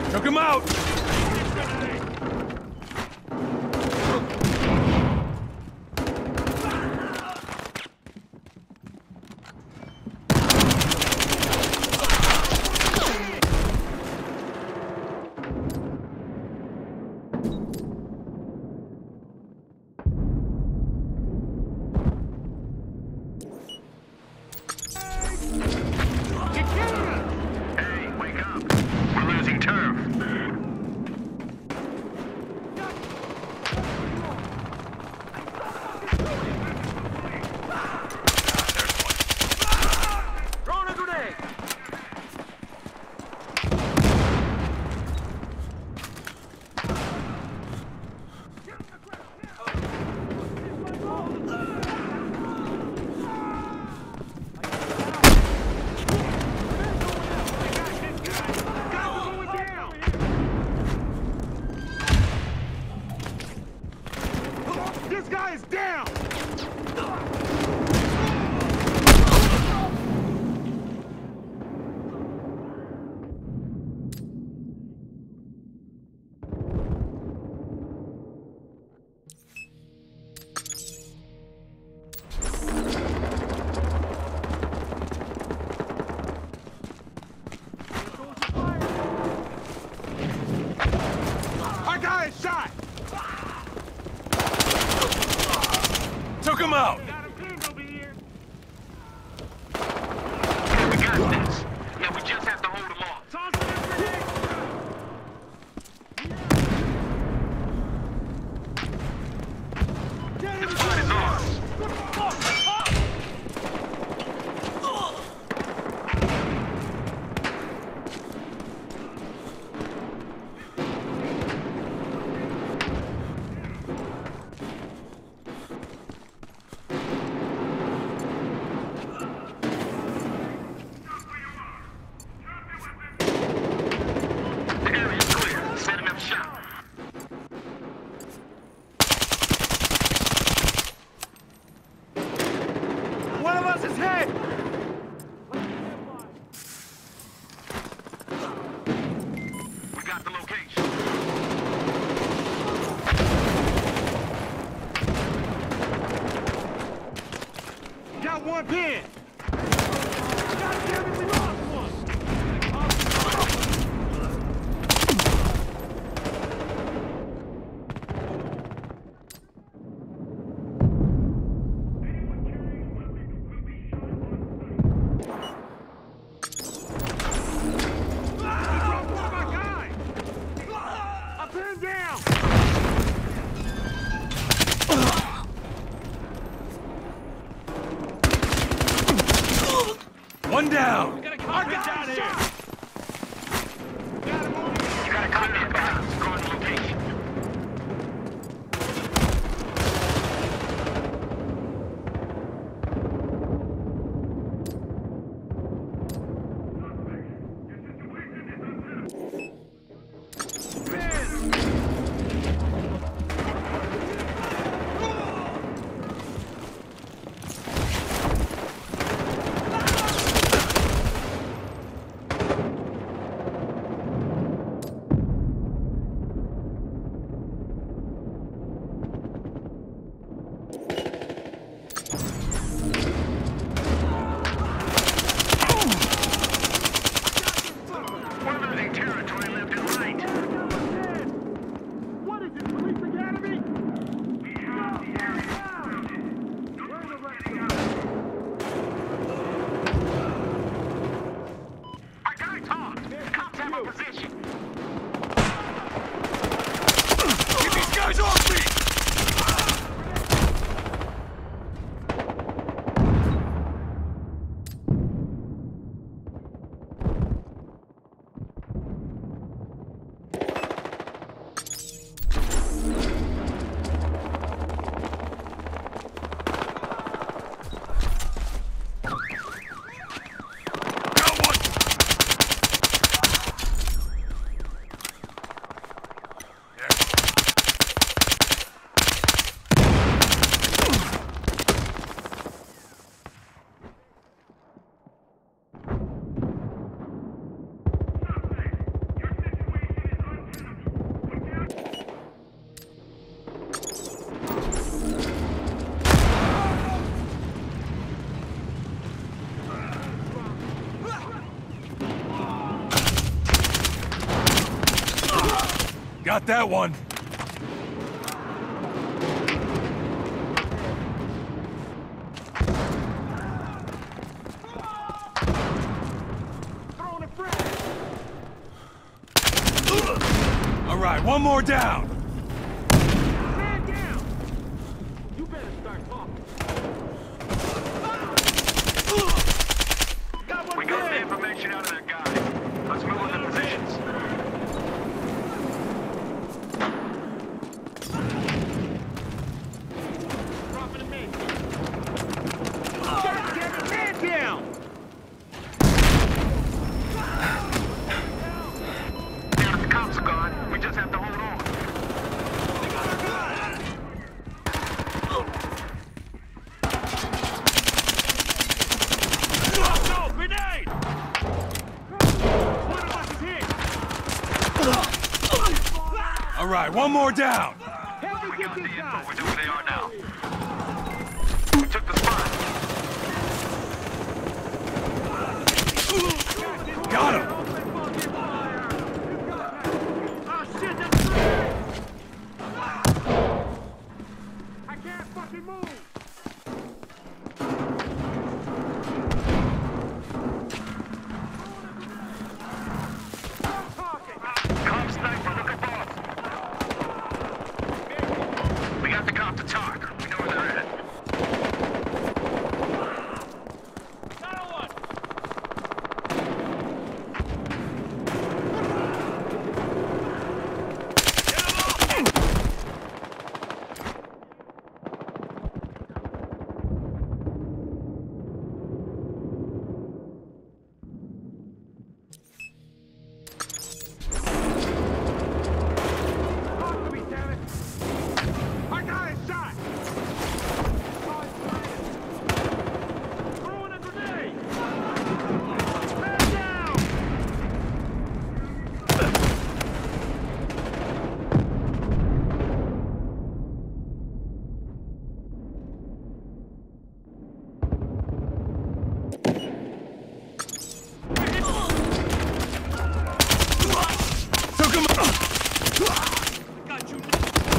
Took him out! Took him out! We got this. Yeah, we just have to hold him off. This one is ours. One of us is hit! We got the location. Got one pin! God damn it, we lost one! One down! We gotta get out of here! You gotta come in, guys. Go on the location. Got that one. Throwing a frag. All right, one more down. Man down. You better start talking. Got one We got the dead. information out of that guy. Let's move on to positions. Dropping him in. God damn it, man down. Now that the cops are gone, we just have to hold on. No, grenade! One of us is hit. All right, one more down. Help me We get got the this info. guy. We know where they are now. We took the spot. Got him. Oh shit, that's great! I can't fucking move! Stop talking! Cop sniper, look above. We got the cop to talk. We know where they're at. Another one! Talk to me, damn it! I got a shot! Throwing a grenade! Man down! Took him out. Got you.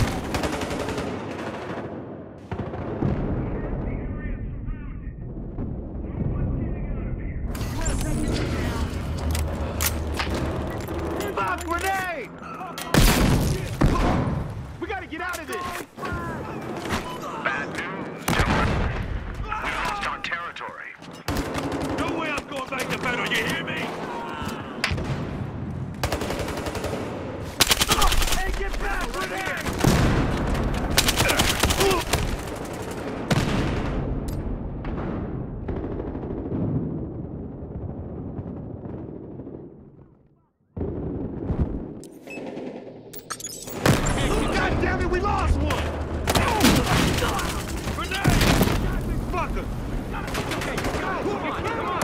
Fuck, grenade! We gotta get out of this! Bad news, gentlemen. We lost our territory. No way I'm going back to battle, you hear me? Hey, get back, grenade! God damn it, we lost one! Grenade! Fucker! Okay, come on!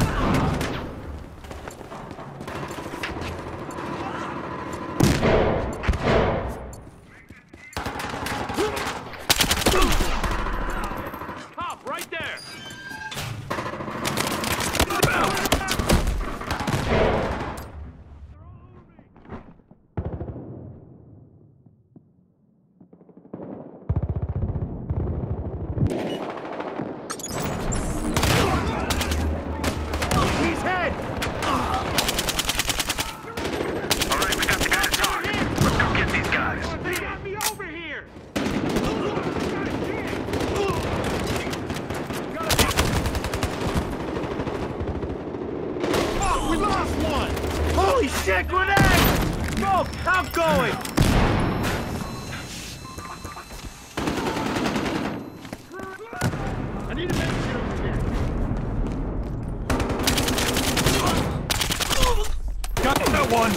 Pop, right there! He's hit! All right, we got the guy to talk. Let's go get these guys. They got me over here! Oh, we lost one! Holy shit, grenade! Smoke, I'm going! I need a medicine over here. Got that one.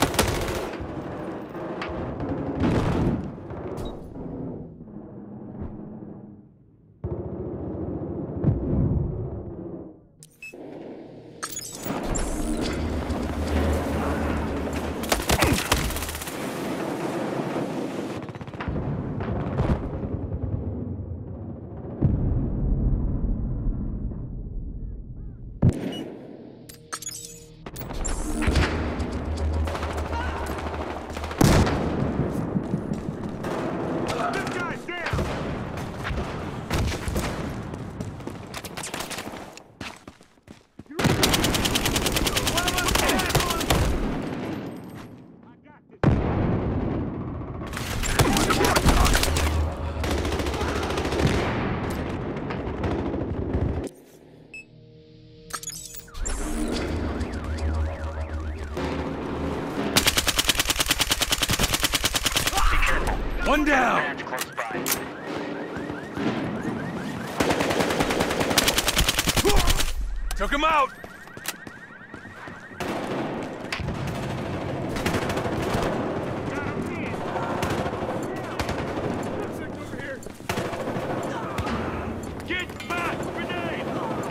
One down. Badge close by. Took him out. Get back! Grenade!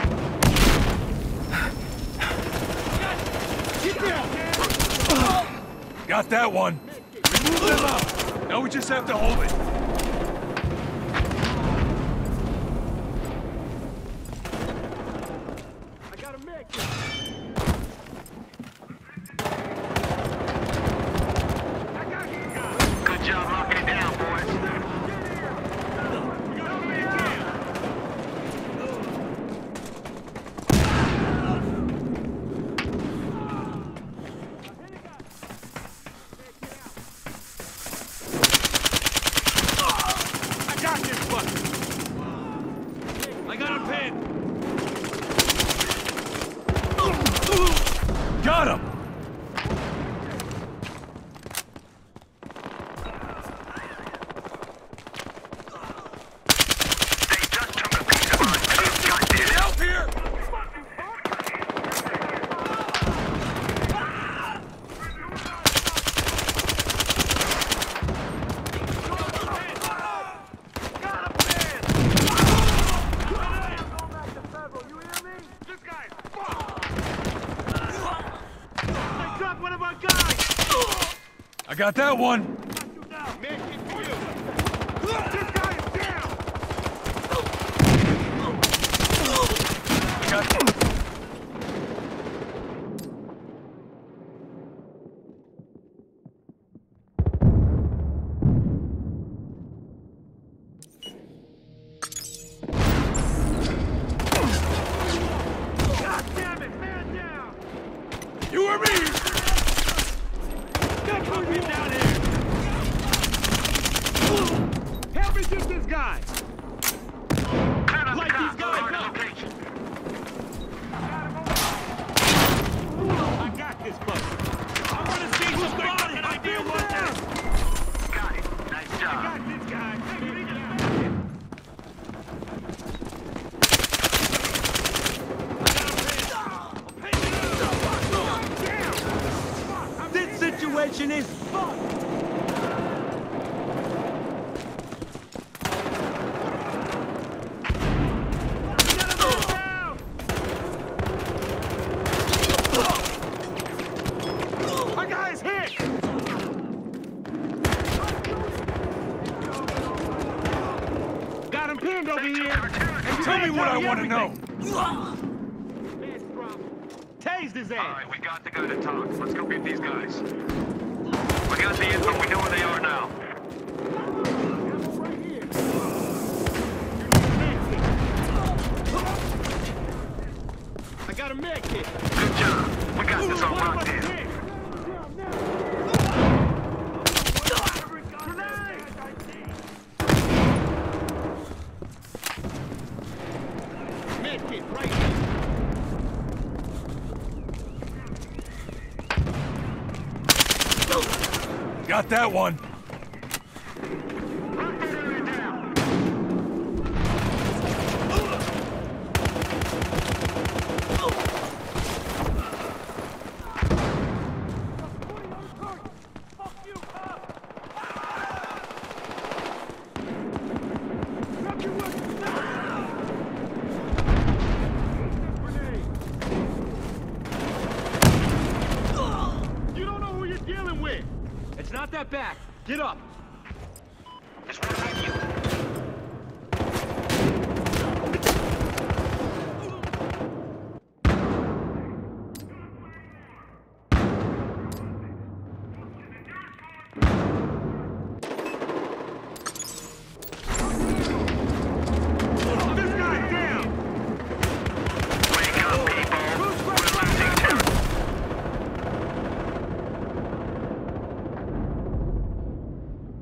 Get down! Got that one. We moved them up. Now we just have to hold it. I got a mech! I got you guys! Good job locking it down, boys. I got this fucker! I got a pin! Got him. They just took a piece of us. Goddamn. Help here. One of our guys! I got that one. Man, get for you! This guy is down! Got God damn it, man down! you or me. Get down here! Help me get this guy! Clear out the Light car. these guys Mark the up. location. I got this fucker! I wanna see some body! An idea what now? Got it. Nice I job. got this guy! This situation is fucked! Our guy's hit! Got him pinned over here! Tell me what I want to know. Tased his All ass! right, we got the guy to talk. Let's go get these guys. We got the info. We know where they are now. I got a med kit! Good job. We got this all locked in. Med kit, right here! Got that one. Lock that area down. You don't know who you're dealing with! It's not that bad. Get up! It's right behind you. This guy's down! Wake up, people. We're losing territory.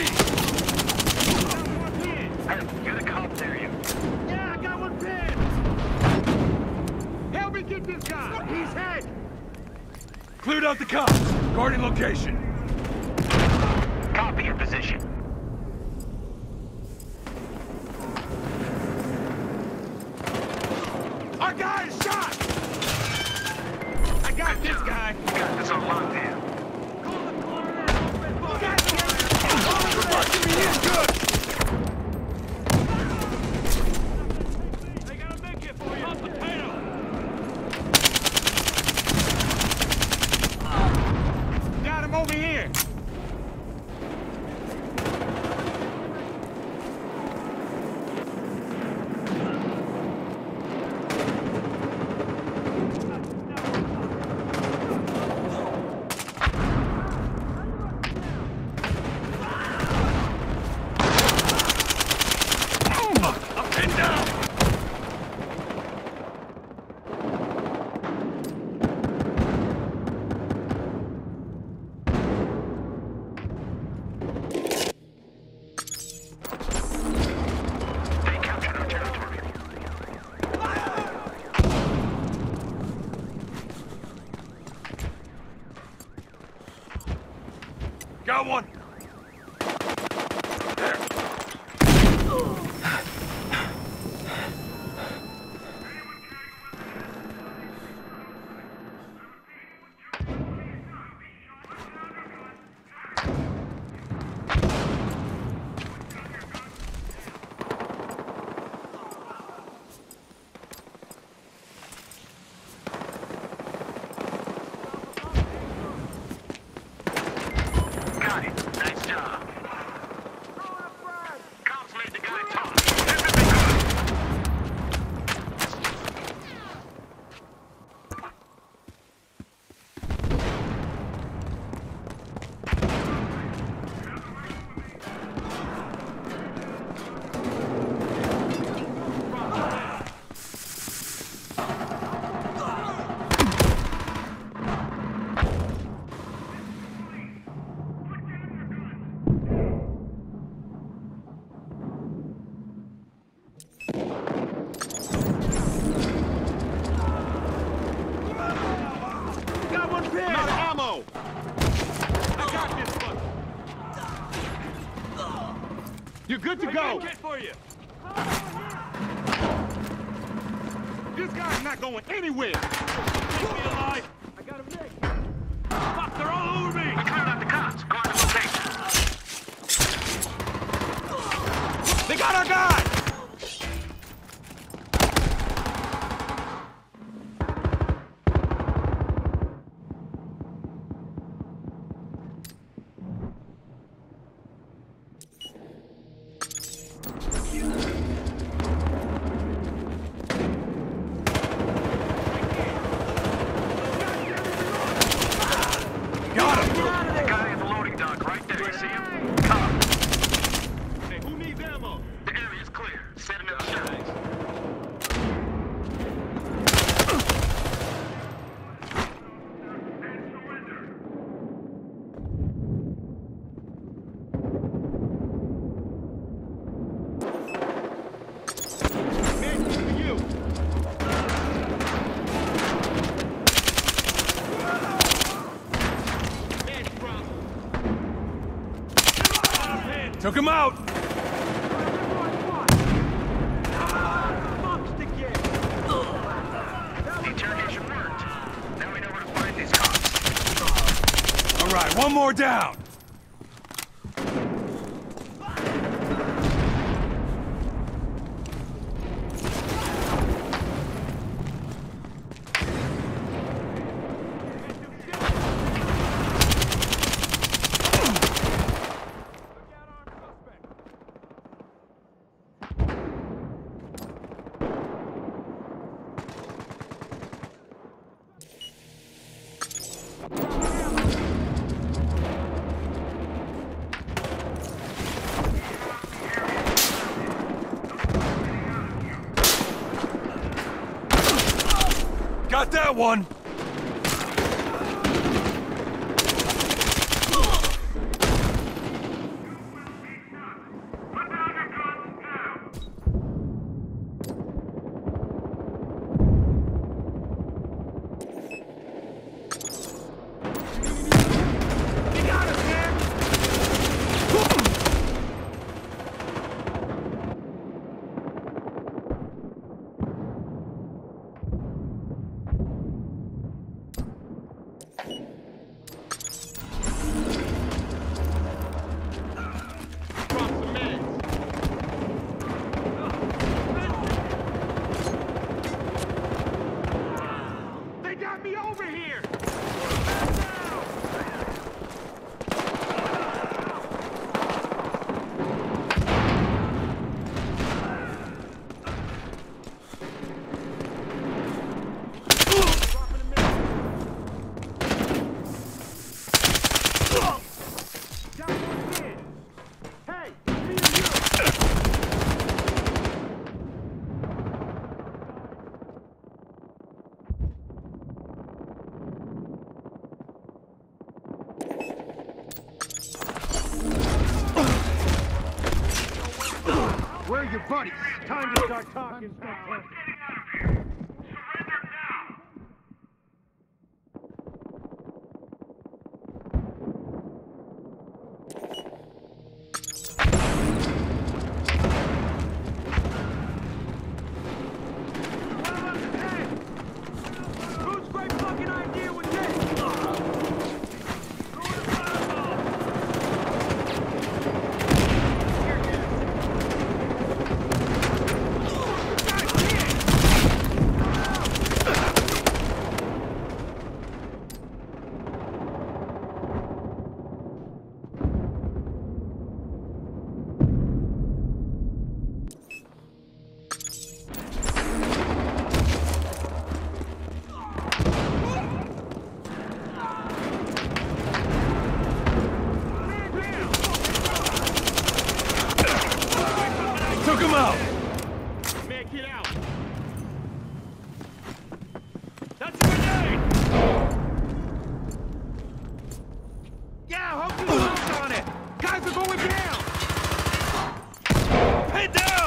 lead. Got one pin. Hey, you're the cops there, you. Yeah, I got one pin. Help me get this guy. He's hit. Cleared out the cops. Guarding location. Copy your position. Our guy is shot. I got this guy. You got this on lockdown. Give me in good. They got a big hit for you. Up the potato. Got him over here. I'm pinned down. They captured our territory. Got one. There. Got it. Nice job. Cops made the guy talk. This is the Got one pin. I'm out of ammo. I got this one. You're good to go. Hit for you. This guy's not going anywhere. Keep me alive. I got him next. Fuck, they're all over me. We cleared out the cops. Guard the location. They got our guy. Got him. The guy at the loading dock right there. You see him? Cop. Hey, who needs ammo? The area's clear. Set him in the shop. Man, for you. Man, problem. Took him out. The interrogation worked. Now we know where to find these cops. All right, one more down. Got that one. your buddies. Time to start talking. Took him out! Man, get out! That's a grenade! Yeah, hope you locked on it! Guys are going down! Head down!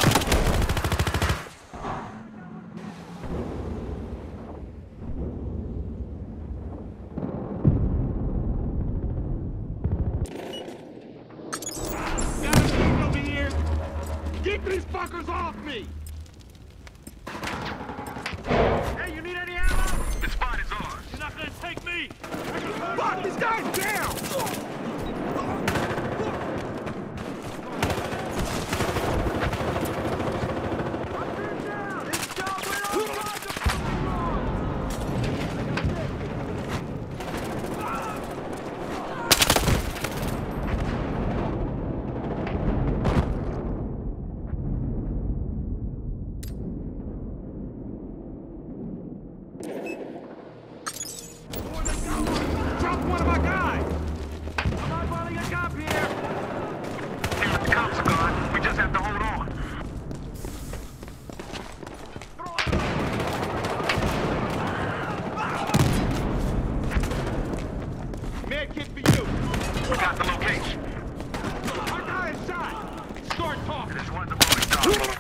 Got a team over here! Get these fuckers off me! Hey, you need any ammo? The spot is ours. You're not gonna take me! Fuck, this guy's down! Drop one of my guys! I'm eyeballing a cop here! The cops are gone. We just have to hold on. Med kit for you! We got the location. My guy is shot! Start talking! This one's a moving dog.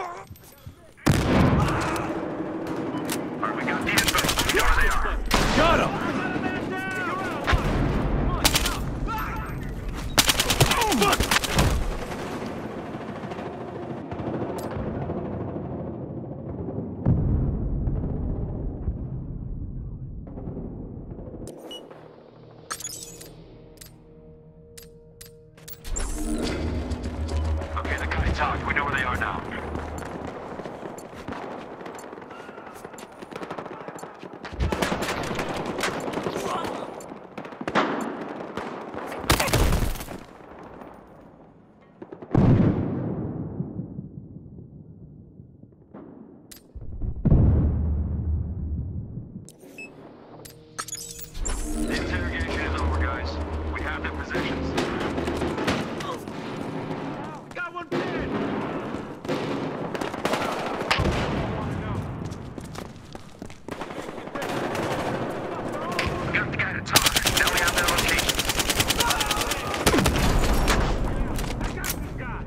Alright, we got the info. We know where they are. Got him! Okay, the guy talked. We know where they are now. The interrogation is over, guys. We have their positions. Got one pin! We got the guy to talk. Now we have their location. I got this guy!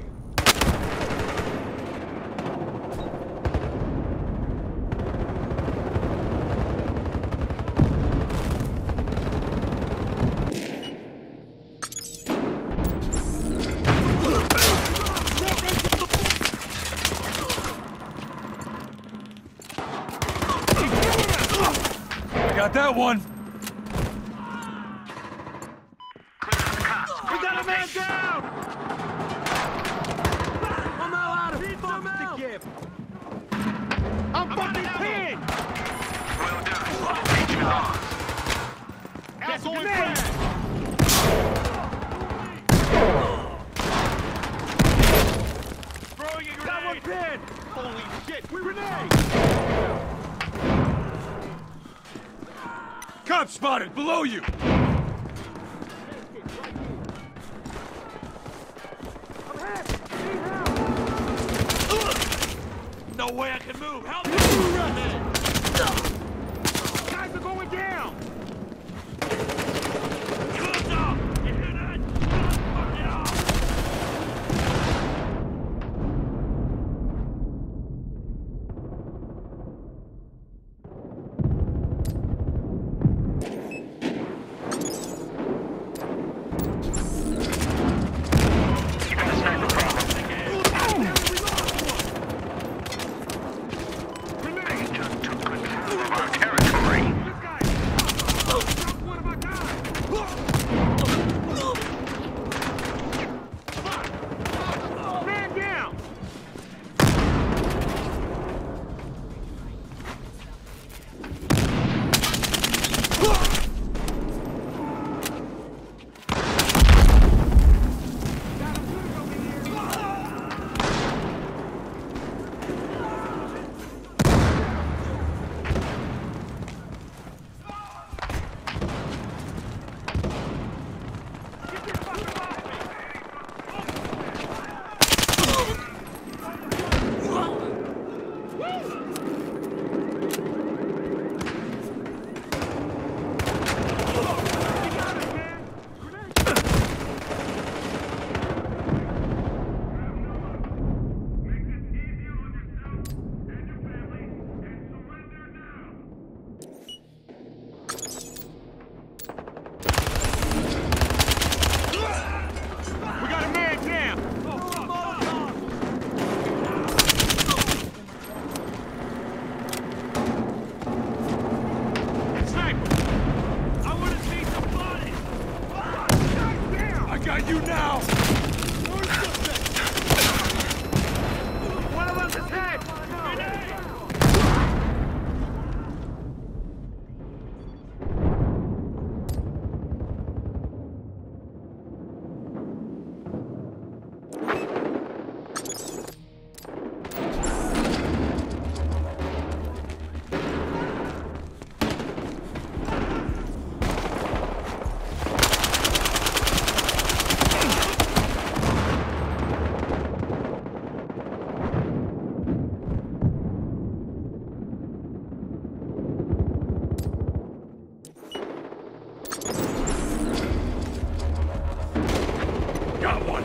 I got that one! Clear the cops. We got a man down! I'm all out of fucks to give! I'm fucking pinned! Well done. Location is ours. Asshole in front! Throwing a grenade! Got one pin! Holy shit, we grenade! Cop spotted! Below you! No way I can move! Help me! Guys are going down! Close up! You hear that? Fuck it off! You got a sniper problem. They just took control of our territory. One of my guys! Man down! Got you now! One of us is dead! Got one!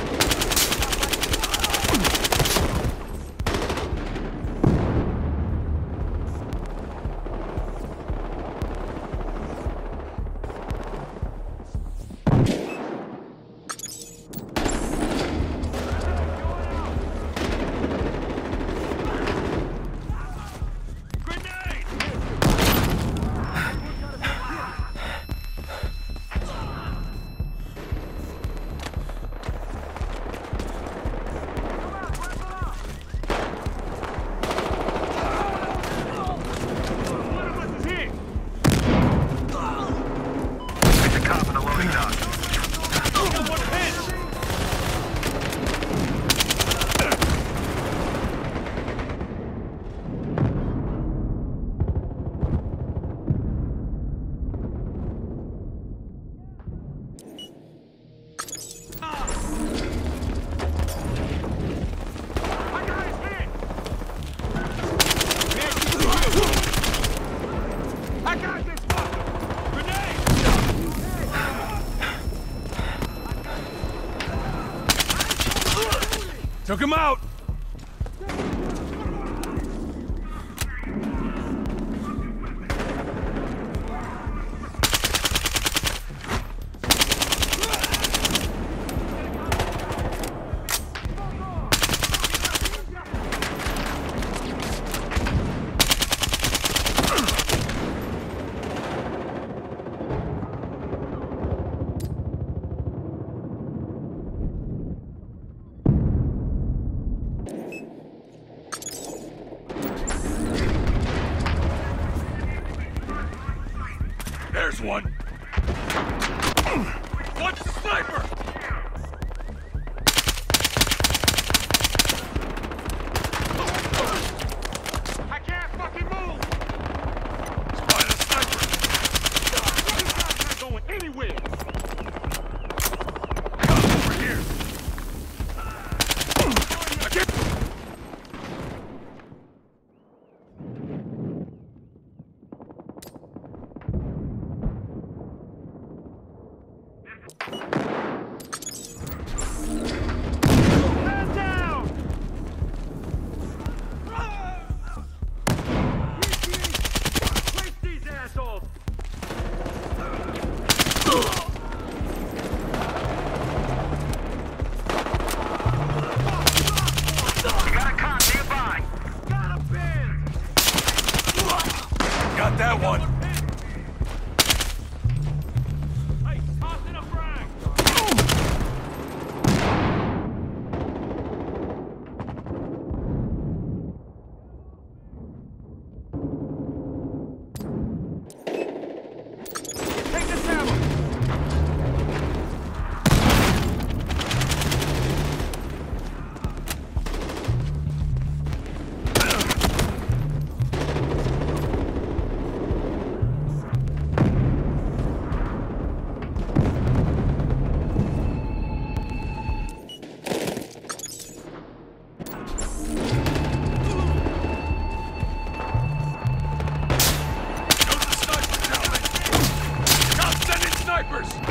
Took him out! There's one! Watch the sniper! I can't fucking move! Spotted a sniper! This guy's not going anywhere! Got him over here! I can't... snipers!